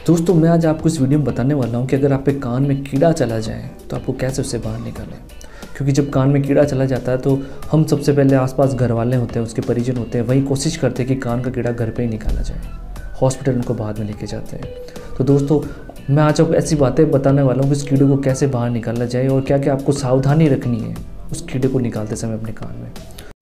दोस्तों मैं आज आपको इस वीडियो में बताने वाला हूँ कि अगर आपके कान में कीड़ा चला जाए तो आपको कैसे उससे बाहर निकालें। क्योंकि जब कान में कीड़ा चला जाता है तो हम सबसे पहले आसपास घर वाले होते हैं, उसके परिजन होते हैं, वही कोशिश करते हैं कि कान का कीड़ा घर पे ही निकाला जाए, हॉस्पिटल उनको बाद में लेके जाते हैं। तो दोस्तों मैं आज आपको ऐसी बातें बताने वाला हूँ कि उस कीड़े को कैसे बाहर निकाला जाए और क्या क्या आपको सावधानी रखनी है उस कीड़े को निकालते समय अपने कान में।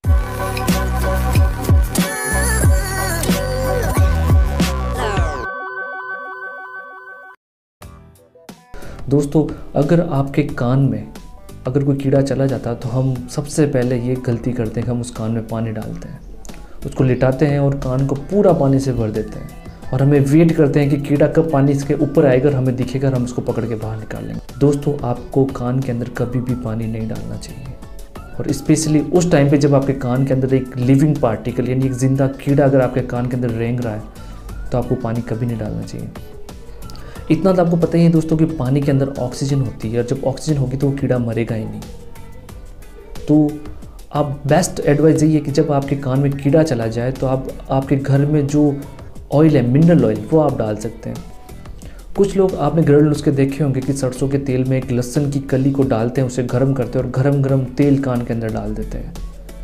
दोस्तों अगर आपके कान में अगर कोई कीड़ा चला जाता है तो हम सबसे पहले ये गलती करते हैं कि हम उस कान में पानी डालते हैं, उसको लिटाते हैं और कान को पूरा पानी से भर देते हैं और हमें वेट करते हैं कि कीड़ा कब पानी इसके ऊपर आएगा, हमें दिखेगा और हम उसको पकड़ के बाहर निकाल लेंगे। दोस्तों आपको कान के अंदर कभी भी पानी नहीं डालना चाहिए और स्पेशली उस टाइम पे जब आपके कान के अंदर एक लिविंग पार्टिकल यानी एक जिंदा कीड़ा अगर आपके कान के अंदर रेंग रहा है तो आपको पानी कभी नहीं डालना चाहिए। इतना तो आपको पता ही है दोस्तों कि पानी के अंदर ऑक्सीजन होती है और जब ऑक्सीजन होगी तो वो कीड़ा मरेगा ही नहीं। तो आप बेस्ट एडवाइस यही है कि जब आपके कान में कीड़ा चला जाए तो आप आपके घर में जो ऑयल है मिनरल ऑयल वो आप डाल सकते हैं। कुछ लोग आपने घरेलू नुस्खे देखे होंगे कि सरसों के तेल में एक लहसुन की कली को डालते हैं, उसे गर्म करते हैं और गरम गरम तेल कान के अंदर डाल देते हैं।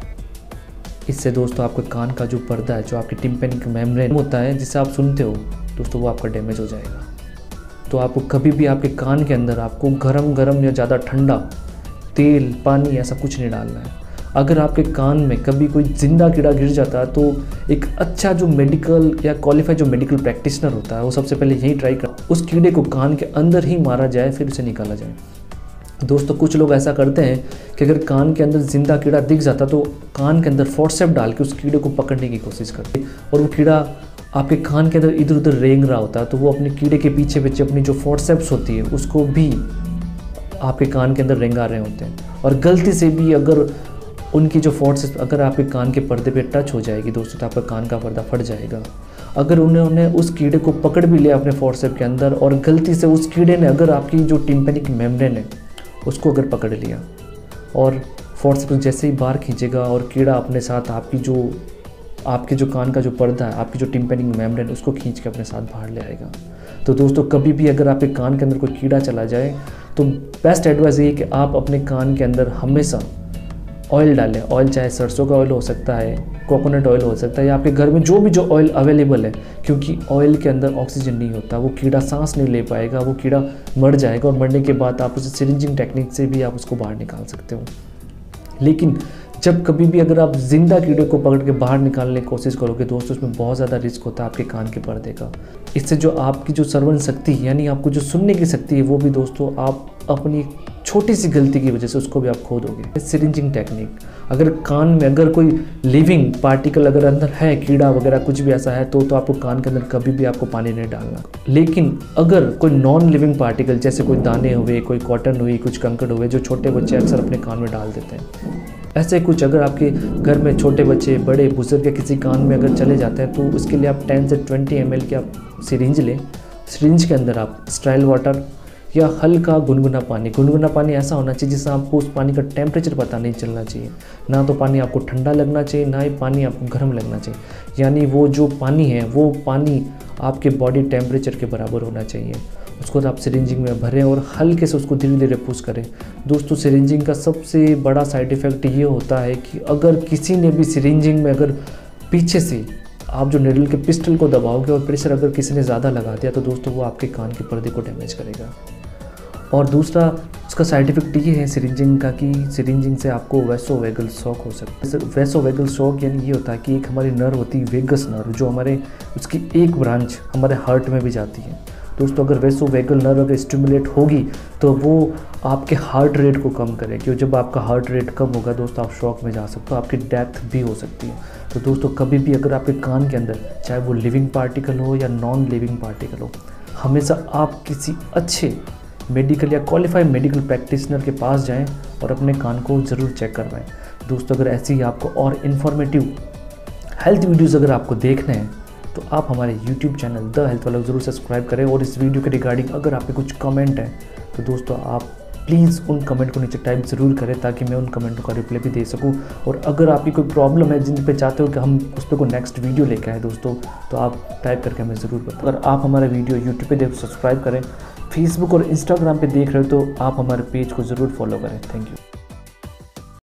इससे दोस्तों आपके कान का जो पर्दा है, जो आपकी टिम्पैनिक मेम्ब्रेन होता है जिसे आप सुनते हो दोस्तों, वो आपका डैमेज हो जाएगा। तो आपको कभी भी आपके कान के अंदर आपको गरम गरम या ज़्यादा ठंडा तेल पानी ऐसा कुछ नहीं डालना है। अगर आपके कान में कभी कोई जिंदा कीड़ा गिर जाता है तो एक अच्छा जो मेडिकल या क्वालिफाइड जो मेडिकल प्रैक्टिशनर होता है वो सबसे पहले यही ट्राई कर उस कीड़े को कान के अंदर ही मारा जाए, फिर उसे निकाला जाए। दोस्तों कुछ लोग ऐसा करते हैं कि अगर कान के अंदर जिंदा कीड़ा दिख जाता तो कान के अंदर फोर्सेप डाल के उस कीड़े को पकड़ने की कोशिश करते और वो कीड़ा आपके कान के अंदर इधर उधर रेंग रहा होता है तो वो अपने कीड़े के पीछे पीछे अपनी जो फोर्सेप्स होती है उसको भी आपके कान के अंदर रेंगा रहे होते हैं। और गलती से भी अगर उनकी जो फोर्सेप्स अगर आपके कान के पर्दे पे टच हो जाएगी दोस्तों तो आपका कान का पर्दा फट जाएगा। अगर उन्होंने उस कीड़े को पकड़ भी लिया अपने फोर्सेप के अंदर और गलती से उस कीड़े ने अगर आपकी जो टिम्पैनिक मेम्ब्रेन है उसको अगर पकड़ लिया और फोर्सेप जैसे ही बाहर खींचेगा और कीड़ा अपने साथ आपके जो कान का जो पर्दा है, आपकी जो टिम्पैनिक मेम्ब्रेन उसको खींच के अपने साथ बाहर ले आएगा। तो दोस्तों कभी भी अगर आपके कान के अंदर कोई कीड़ा चला जाए तो बेस्ट एडवाइस ये है कि आप अपने कान के अंदर हमेशा ऑयल डालें। ऑयल चाहे सरसों का ऑयल हो सकता है, कोकोनट ऑयल हो सकता है या आपके घर में जो ऑयल अवेलेबल है, क्योंकि ऑयल के अंदर ऑक्सीजन नहीं होता, वो कीड़ा सांस नहीं ले पाएगा, वो कीड़ा मर जाएगा और मरने के बाद आप उसे सिरिंजिंग टेक्निक से भी आप उसको बाहर निकाल सकते हो। लेकिन जब कभी भी अगर आप जिंदा कीड़े को पकड़ के बाहर निकालने की कोशिश करोगे दोस्तों उसमें बहुत ज़्यादा रिस्क होता है आपके कान के पर्दे का। इससे जो आपकी जो श्रवण शक्ति यानी आपको जो सुनने की शक्ति है वो भी दोस्तों आप अपनी छोटी सी गलती की वजह से उसको भी आप खो दोगे। सिरिंजिंग टेक्निक, अगर कान में अगर कोई लिविंग पार्टिकल अगर अंदर है, कीड़ा वगैरह कुछ भी ऐसा है तो आपको कान के अंदर कभी भी आपको पानी नहीं डालना। लेकिन अगर कोई नॉन लिविंग पार्टिकल जैसे कोई दाने हुए, कोई कॉटन हुई, कुछ कंकड़ हुए जो छोटे बच्चे अक्सर अपने कान में डाल देते हैं, ऐसे कुछ अगर आपके घर में छोटे बच्चे बड़े बुजुर्ग के किसी कान में अगर चले जाते हैं तो उसके लिए आप 10 से 20 ml की आप सिरिंज लें। सिरिंज के अंदर आप स्टाइल वाटर या हल्का गुनगुना पानी ऐसा होना चाहिए जिससे आपको उस पानी का टेम्परेचर पता नहीं चलना चाहिए। ना तो पानी आपको ठंडा लगना चाहिए, ना ही पानी आपको गर्म लगना चाहिए। यानी वो जो पानी है वो पानी आपके बॉडी टेम्परेचर के बराबर होना चाहिए। उसको आप सिरिंजिंग में भरें और हल्के से उसको धीरे धीरे पुश करें। दोस्तों सिरिंजिंग का सबसे बड़ा साइड इफ़ेक्ट ये होता है कि अगर किसी ने भी सिरिंजिंग में अगर पीछे से आप जो निडल के पिस्टल को दबाओगे और प्रेशर अगर किसी ने ज़्यादा लगा दिया तो दोस्तों वो आपके कान के पर्दे को डैमेज करेगा। और दूसरा उसका साइड इफ़ेक्ट ये है सिरिंजिंग का कि सिरिंजिंग से आपको वेसोवेगल शॉक हो सकता है। वेसोवेगल शॉक यानी ये होता है कि एक हमारी नर्व होती है वेगस नर्व, जो हमारे उसकी एक ब्रांच हमारे हार्ट में भी जाती है। दोस्तों अगर वेसोवेगल नर्व अगर स्टिमुलेट होगी तो वो आपके हार्ट रेट को कम करेगी और जब आपका हार्ट रेट कम होगा दोस्तों आप शॉक में जा सकते हो, आपकी डेथ भी हो सकती है। तो दोस्तों कभी भी अगर आपके कान के अंदर चाहे वो लिविंग पार्टिकल हो या नॉन लिविंग पार्टिकल हो, हमेशा आप किसी अच्छे मेडिकल या क्वालिफाइड मेडिकल प्रैक्टिशनर के पास जाएं और अपने कान को ज़रूर चेक करवाएं। दोस्तों अगर ऐसी आपको और इन्फॉर्मेटिव हेल्थ वीडियोज़ अगर आपको देखने हैं तो आप हमारे YouTube चैनल द हेल्थ वाला ज़रूर सब्सक्राइब करें और इस वीडियो के रिगार्डिंग अगर आपके कुछ कमेंट है तो दोस्तों आप प्लीज़ उन कमेंट को नीचे टाइप ज़रूर करें ताकि मैं उन कमेंटों का रिप्लाई भी दे सकूं। और अगर आपकी कोई प्रॉब्लम है जिन पे चाहते हो कि हम उस पर कोई नेक्स्ट वीडियो लेके आए दोस्तों, तो आप टाइप करके हमें ज़रूर बताओ। अगर आप हमारा वीडियो यूट्यूब पे देखो सब्सक्राइब करें, फेसबुक और इंस्टाग्राम पे देख रहे हो तो आप हमारे पेज को ज़रूर फॉलो करें। Thank you.